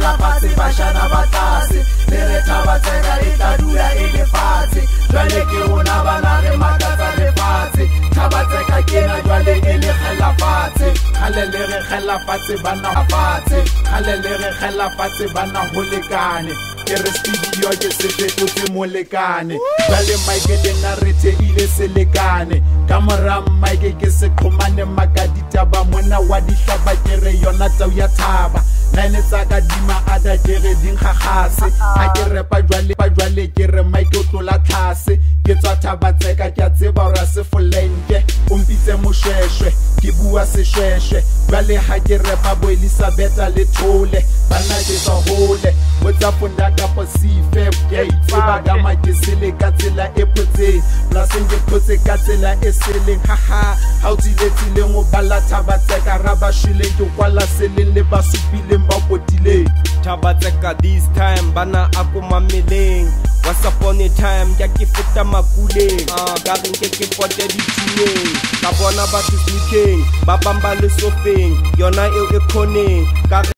khela fatshe bashana ba tlase le re Thabatseka e tla dula e le fatshe jwale ke rona bana re makatsa lefatshe Thabatseka kena jwale e le khela fatshe khale le re khela fatshe bana fatshe khale le re khela fatshe bana ho lekane ke re studio ke se tse molekane jwale Mike dena re theile se lekane ka mora Mike ke se qhomane makaditaba mona wa dihlaba ke re yona tsau ya thaba nane tsaka dima ada ke re dingkhagase ha ke repa jwale ke re Mike o tlola tlase ke tswa Thabatseka ke a tseba ora se folenke o mpitse moshweshwe ke bua seshweshwe jwale ha ke repa bo Elizabeth le thole bana ke tswa hole botsa funda ka posife ke itseba ga makesele ka tsela e photseng plaseng ke photse ka tsela e seleng haha ha o tsiletsile ngo bala Thabatseka rabashile ke kwala seleng le basupile ba potileng Thabatseka this time bana akomameleng once upon a time ya ke feta makuleng ka re ke pote dituleng ka bona ba se sneakeng ba bamba le sofeng yona e khoneng ka